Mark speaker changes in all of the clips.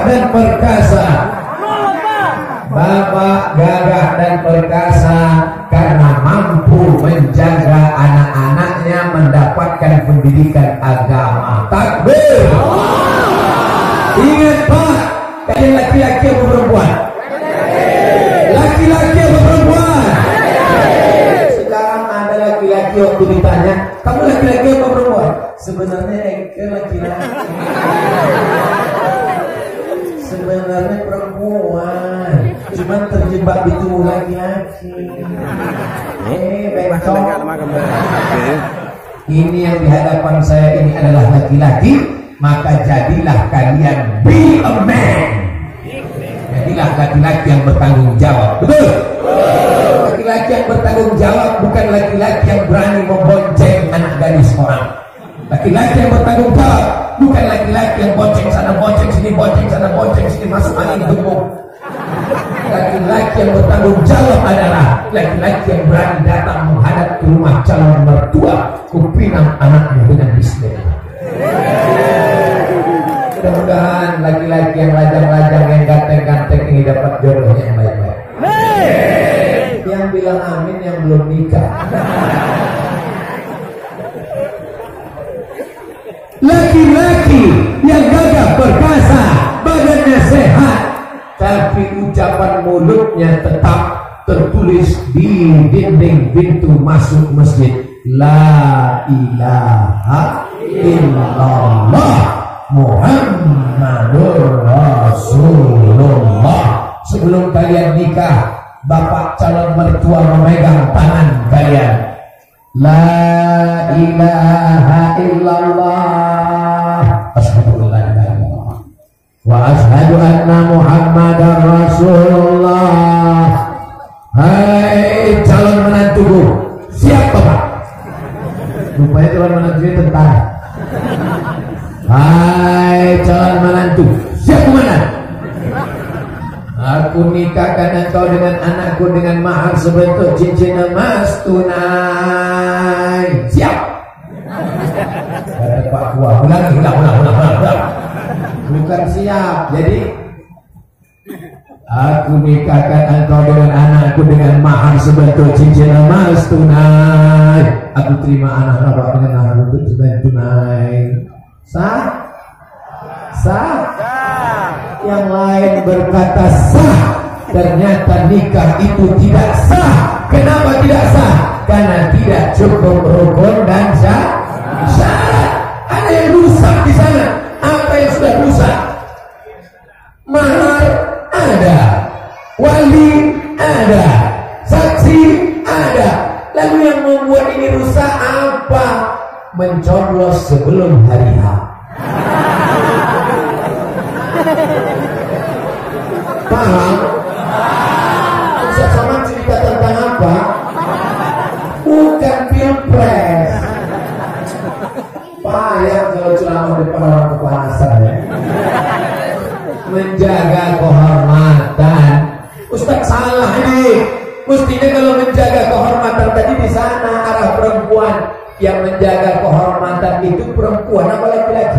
Speaker 1: dan perkasa. Bapak gagah dan perkasa karena mampu menjaga anak-anaknya mendapatkan pendidikan agama. Takbir. Ingat Pak, kalian laki-laki atau perempuan? Laki-laki atau perempuan? Sekarang ada laki-laki waktu ditanya, kamu laki-laki atau perempuan? Sebenarnya laki-laki. Sebenarnya perempuan, cuman terjebak di tubuh laki-laki. Ini yang di hadapan saya ini adalah laki-laki, maka jadilah kalian be a man. Jadilah laki-laki yang bertanggung jawab. Betul? Laki-laki yang bertanggung jawab bukan laki-laki yang berani membonceng anak gadis orang. Laki-laki yang bertanggung jawab bukan laki-laki yang bonceng sana bonceng sini, bonceng sana bonceng sini, masuk angin gemuk. Laki-laki yang bertanggung jawab adalah laki-laki yang berani datang menghadap ke rumah calon mertua, kupinang anaknya dengan bismillah. Mudah-mudahan laki-laki yang lajang-lajang, yang ganteng-ganteng ini dapat jodoh yang baik-baik. Yang bilang amin yang belum nikah. Laki-laki yang gagah perkasa, badannya sehat, tapi ucapan mulutnya tetap tertulis di dinding pintu masuk masjid, la ilaha illallah Muhammadur Rasulullah. Sebelum kalian nikah, bapak calon mertua memegang tangan kalian, la ilaha illallah, asyhadu an la ilaha illallah wa asyhadu anna Muhammadar Rasulullah. Hai calon menantuku, siap Bapak? Rupanya calon menantunya tentara. Hai calon menantu, siap kemana? Aku nikahkan engkau dengan anakku dengan mahar sebentuk cincin emas tunai. Siap. Kata Pak Tua, ulang. Bukan siap. Jadi aku nikahkan engkau dengan anakku dengan mahar sebentuk cincin emas tunai. Aku terima anak bapak dengan mahar untuk sebentuk tunai. Sah? Yang lain berkata sah, ternyata nikah itu tidak sah. Kenapa tidak sah? Karena tidak cukup rukun dan syarat. Ada yang rusak di sana. Apa yang sudah rusak? Mahar ada, wali ada, saksi ada. Lalu yang membuat ini rusak apa? Mencoblos sebelum hari H. Paham? Ustaz Somad cerita tentang apa? Bukan pilpres. Payah kalau ceramah depan orang kepanasan ya. Menjaga kehormatan. Ustaz salah ini. Mestinya kalau menjaga kehormatan tadi di sana arah perempuan. Yang menjaga kehormatan itu perempuan apa laki-laki?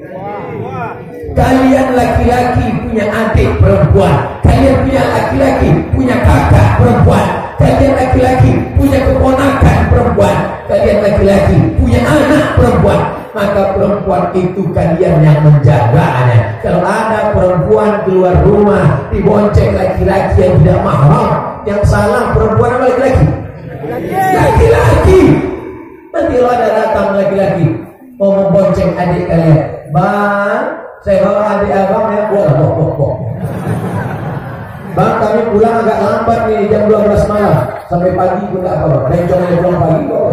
Speaker 1: Kalian laki-laki punya adik perempuan, kalian punya laki-laki punya kakak perempuan, kalian laki-laki punya keponakan perempuan, kalian laki-laki punya anak perempuan. Maka perempuan itu kalian yang menjaganya. Kalau ada perempuan keluar rumah dibonceng laki-laki yang tidak mahram, yang salah perempuan apa laki-laki? Laki-laki. Nanti kalau ada datang laki-laki mau membonceng adik kalian, bang, saya bawa adik abang ya, boh. Bang, kami pulang agak lambat nih, jam 12 malam sampai pagi pun tak apa. Rencong aja pulang pagi kok.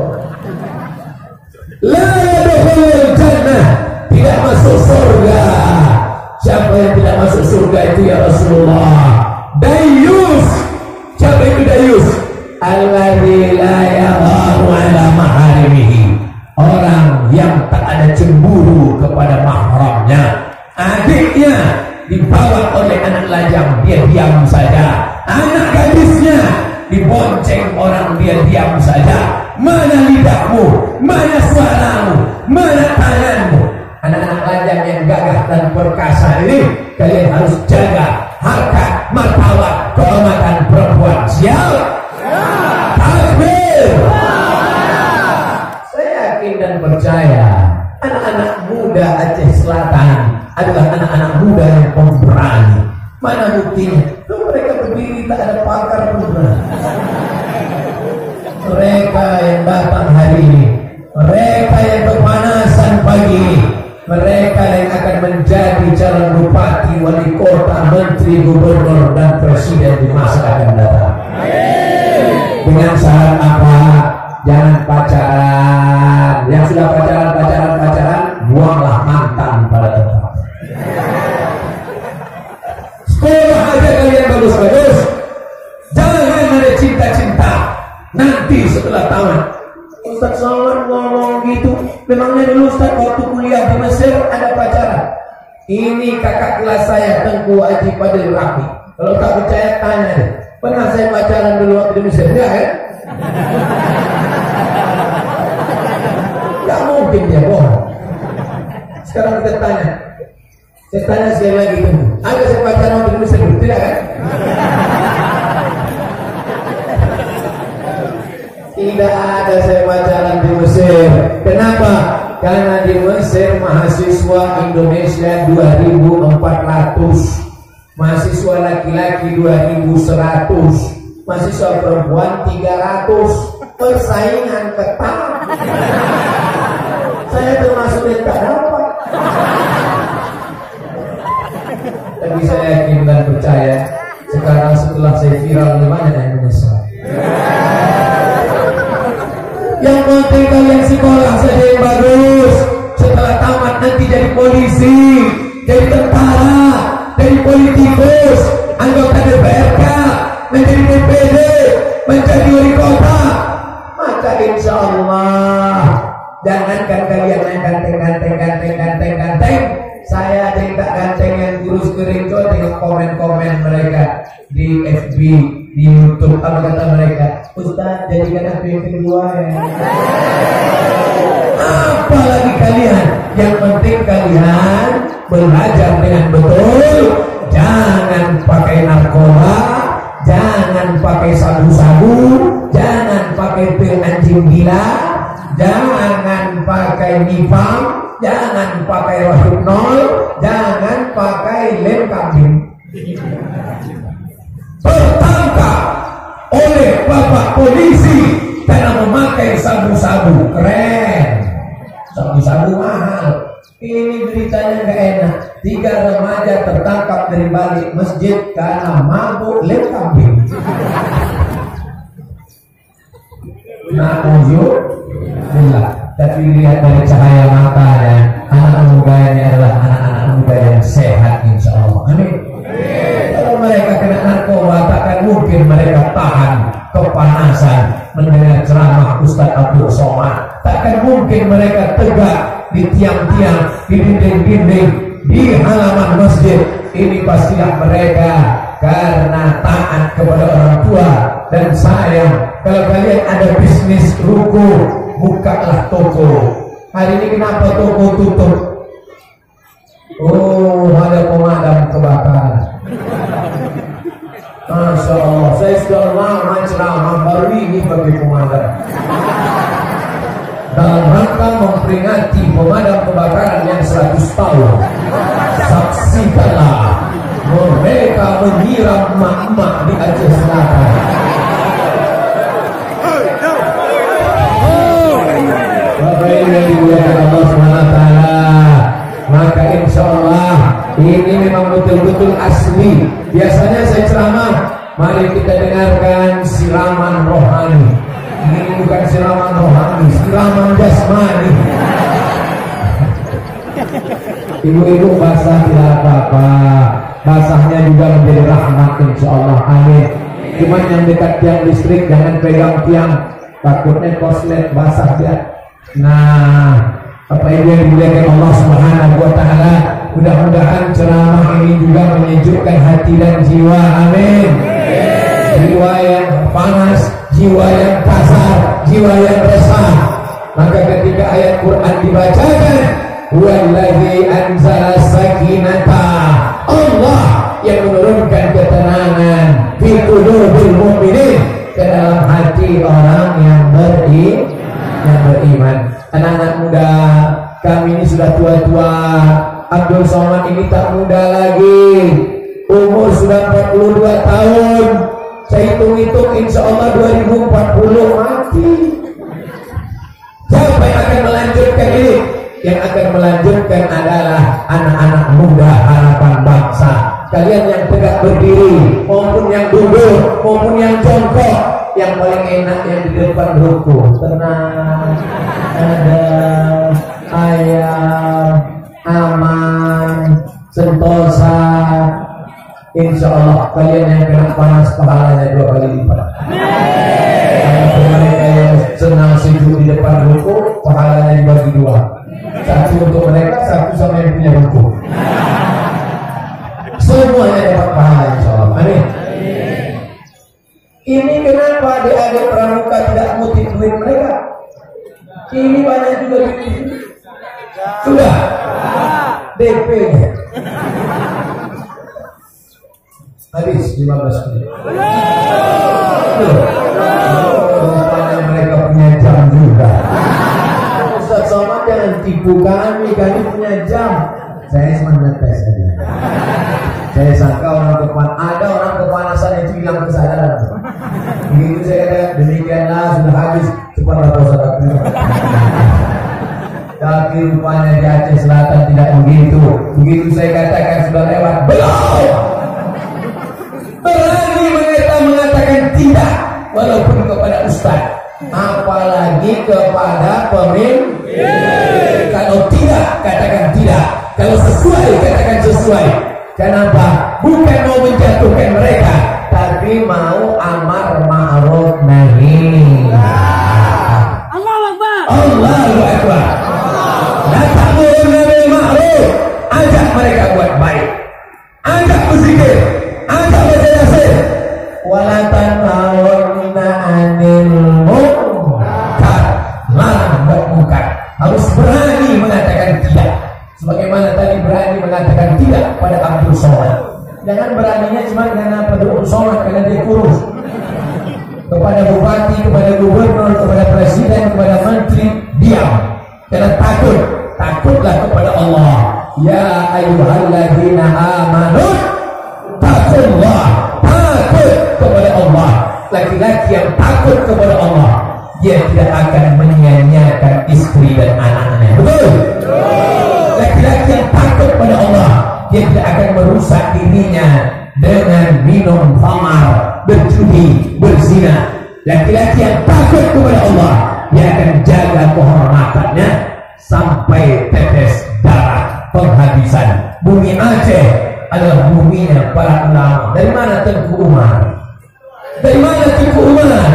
Speaker 1: La yadkhulul jannah, tidak masuk surga. Siapa yang tidak masuk surga itu ya Rasulullah? Dayus. Siapa itu dayus? Alladzi la yagharu ala maharimihi. Orang yang tak ada cemburu kepada mahramnya. Adiknya dibawa oleh anak lajang, dia diam saja. Anak gadisnya dibonceng orang, dia diam saja. Mana lidahmu? Mana suaramu? Mana tanganmu? Anak-anak lajang yang gagah dan perkasa ini, kalian harus jaga harkat, martabat, kehormatan perempuan. Siap? Takbir. Saya yakin dan percaya anak-anak muda Aceh Selatan adalah anak-anak muda yang pemberani. Mana buktinya? Tuh mereka berdiri tak ada pakar pun. Mereka yang datang hari ini, mereka yang kepanasan pagi ini, mereka yang akan menjadi calon bupati, wali kota, menteri, gubernur, dan presiden di masa akan datang. Dengan syarat apa? Jangan pacaran. Yang sudah pacaran, buanglah mantan pada tempat. Sekolah aja kalian bagus-bagus. Jangan ada cinta-cinta. Nanti setelah tamat, Ustaz Somad ngomong gitu. Memangnya dulu Ustaz waktu kuliah di Mesir ada pacaran? Ini kakak kelas saya, Tengku Haji Fadil Rafi. Kalau tak percaya tanya deh. Pernah saya pacaran dulu waktu di Mesir? Enggak kan? Enggak mungkin dia bohong. Sekarang kita tanya. Saya tanya sekali lagi, ada saya pacaran waktu di Mesir? Tidak kan? Tidak ada saya pacaran di Mesir. Kenapa? Karena di Mesir mahasiswa Indonesia 2.400, mahasiswa laki-laki 2.100, mahasiswa perempuan 300. Persaingan ketat. Saya termasuk yang tak dapat. Tapi saya yakin dan percaya sekarang setelah saya viral di mana Indonesia. Yang penting kalian sekolah saja yang bagus. Setelah tamat nanti jadi polisi, jadi tentara, jadi politikus, anggota DPRK, menjadi DPD, menjadi wali kota. Maka insya Allah, jangankan kalian yang ganteng. Saya tidak ganteng yang kurus kering. Coba tengok komen-komen mereka di FB, di YouTube. Apa kata mereka? Ustaz, jadikan aku yang kedua ya. Apalagi kalian, yang penting kalian belajar dengan betul. Jangan pakai narkoba, jangan pakai sabu-sabu, jangan pakai pil anjing gila, jangan pakai nifam, jangan pakai rohypnol, jangan pakai lem kambing. Tertangkap oleh bapak polisi karena memakai sabu-sabu. Keren. Sabu-sabu mahal. Ini beritanya gak enak. 3 remaja tertangkap dari balik masjid karena mabuk lem kambing. Na'udzubillah. Tapi lihat dari cahaya matanya, anak muda ini adalah anak-anak muda yang sehat insya Allah. Amin. Kalau mereka kena narkoba, takkan mungkin mereka tahan kepanasan mendengar ceramah Ustaz Abdul Somad. Takkan mungkin mereka tegak di tiang-tiang, di dinding-dinding, di halaman masjid. Ini pastilah mereka karena taat kepada orang tua dan sayang. Kalau kalian ada bisnis ruko, bukalah toko. Hari ini kenapa toko tutup? Oh, ada pemadam kebakaran. Masya Allah, saya sudah lama ceramah baru ini bagi pemadam. Dalam rangka memperingati pemadam kebakaran yang 100 tahun. Saksikanlah mereka menyiram emak-emak di Aceh Selatan. Bapak yang dimuliakan Allah SWT, maka insya Allah ini memang betul-betul asli. Biasanya saya ceramah, mari kita dengarkan siraman rohani. Ini bukan siraman rohani, siraman jasmani. Ibu-ibu basah tidak apa-apa, basahnya juga menjadi rahmat insya Allah. Amin. Cuman yang dekat tiang listrik jangan pegang tiang, takutnya korslet basah dia. Nah, apa ini yang dimuliakan Allah Subhanahu wa Ta'ala, mudah-mudahan ceramah ini juga menyejukkan hati dan jiwa. Amin. Jiwa yang panas, jiwa yang kasar, jiwa yang resah. Maka ketika ayat Quran dibacakan, Wallahi anzala sakinata, Allah yang menurunkan ketenangan fi qulubil mu'minin, ke dalam hati orang yang beriman. Anak-anak muda, kami ini sudah tua-tua. Abdul Somad ini tak muda lagi, umur sudah 42 tahun. Saya hitung-hitung insya Allah 2040 mati. Siapa yang akan melanjutkan ini? Yang akan melanjutkan adalah anak-anak muda harapan bangsa. Kalian yang tegak berdiri, maupun yang duduk, maupun yang jongkok, yang paling enak yang di depan ruku. Tenang, ada ayam, aman, sentosa. Insya Allah kalian yang kena panas pahalanya 2 kali lipat. Mereka yang senang sejuk di depan ruku, pahalanya dibagi 2. Satu untuk mereka, satu sama yang punya ruku. Semuanya dapat pahala insya Allah. Amin. Ini kenapa adik-adik pramuka tidak ngutip duit mereka? Ini banyak juga duit. Sudah DP nya habis 15 menit. Rupanya mereka punya jam juga. Ustaz Somad jangan tipu kami punya jam. Saya cuma ngetes saja. Saya sangka ada orang kepanasan itu hilang kesadaran. Begitu saya kata demikianlah sudah habis, cepatlah saudara. Tapi rupanya di Aceh Selatan tidak begitu. Begitu saya katakan sudah lewat, belum. Berani mereka mengatakan tidak, walaupun kepada ustaz, apalagi kepada pemimpin. Kalau tidak, katakan tidak. Kalau sesuai, katakan sesuai. Kenapa? Bukan mau menjatuhkan mereka, tapi mau amar ma'ruf nahi. Allahu Akbar. Allahu Akbar. La ta'muruna bil ma'ruf. Ajak mereka buat baik. Ajak berzikir. Ajak baca yasin. Wala tanhauna 'anil munkar. Larang buat munkar. Harus berani mengatakan tidak. Sebagaimana tadi berani mengatakan tidak pada Abdul Somad. Jangan beraninya cuma karena Abdul Somad karena dia kurus. Kepada bupati, kepada gubernur, kepada presiden, kepada menteri, diam. Karena takut. Takutlah kepada Allah. Ya ayyuhalladzina amanu taqullah. Takut kepada Allah. Laki-laki yang takut kepada Allah, dia tidak akan menyia-nyiakan istri dan anak-anaknya. Betul? Laki-laki yang takut pada Allah, dia tidak akan merusak dirinya dengan minum khamar, berjudi, berzina. Laki-laki yang takut kepada Allah, dia akan jaga kehormatannya sampai tetes darah penghabisan. Bumi Aceh adalah buminya para ulama. Dari mana Tengku Umar? Dari mana Tengku Umar?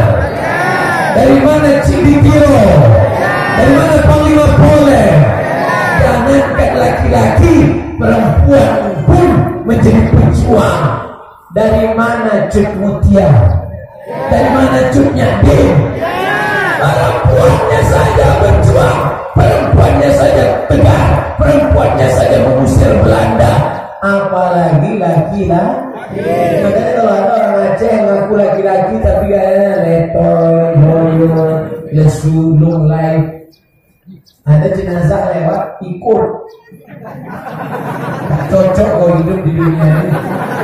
Speaker 1: Dari mana Ciditiro? Dari mana Panglima Polen? Jangankan laki-laki, perempuan pun menjadi pejuang. Dari mana Cut Mutia? Dari mana Cut Nyadim? Perempuannya saja berjuang, perempuannya saja tegar, perempuannya saja mengusir Belanda, apalagi laki-laki. Makanya kalau ada orang Aceh yang ngaku laki-laki tapi kayaknya letoy, loyo, lesulung lain. Ada jenazah lewat ikut. Tak cocok kau hidup di dunia ini.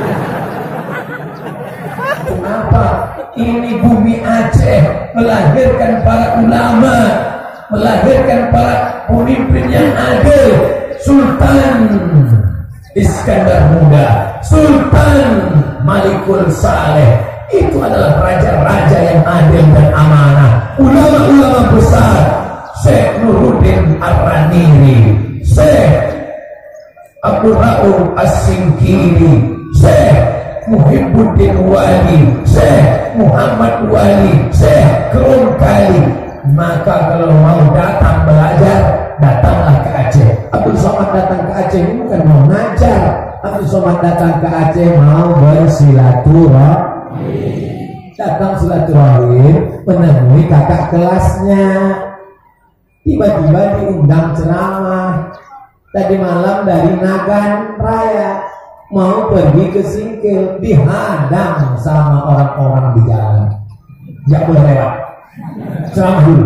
Speaker 1: Kenapa? Ini bumi Aceh melahirkan para ulama, melahirkan para pemimpin yang adil. Sultan Iskandar Muda, Sultan Malikul Saleh, itu adalah raja-raja yang adil dan amanah. Ulama-ulama besar, Syekh Nuruddin Ar-Raniri, Syekh Abdul Rauf As-Singkiri, Syekh Muhibbuddin Wali, Syekh Muhammad Wali, Syekh Kerongkali. Maka kalau mau datang belajar, datanglah ke Aceh. Abdul Somad datang ke Aceh ini bukan mau ngajar. Abdul Somad datang ke Aceh mau bersilaturahmi. Datang silaturahim, menemui kakak kelasnya. Tiba-tiba diundang ceramah. Tadi malam dari Nagan Raya mau pergi ke Singkil, dihadang sama orang-orang di jalan. Ya boleh lewat. Ceramah dulu.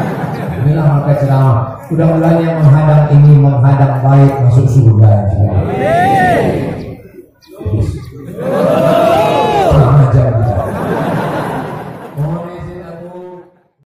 Speaker 1: Inilah maka ceramah. Mudah-mudahan yang menghadang ini menghadang baik masuk surga.